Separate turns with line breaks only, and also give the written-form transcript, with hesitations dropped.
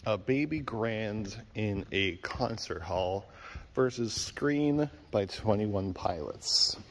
A Baby Grand in a concert hall versus Screen by 21 Pilots.